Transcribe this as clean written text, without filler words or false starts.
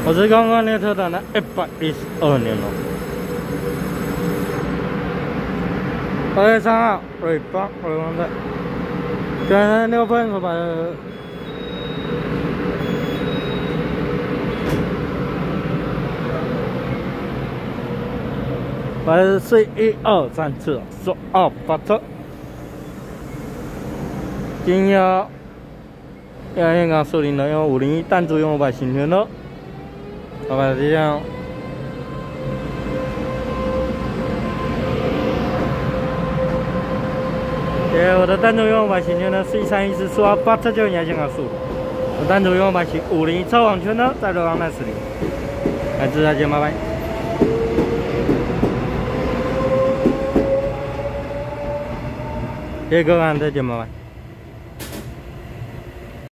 我是刚刚列车长的112年了。2月3号，瑞邦站，9点6分出发的。84123次，说2发车。今要香港树林的用501弹珠用500行权了，好吧，这样。我的弹珠用500行权呢是1314说8车就沿香港树，我弹珠用500行501超网圈呢在罗岗那10里，来自再见，拜拜。谢谢各位，再见，拜拜。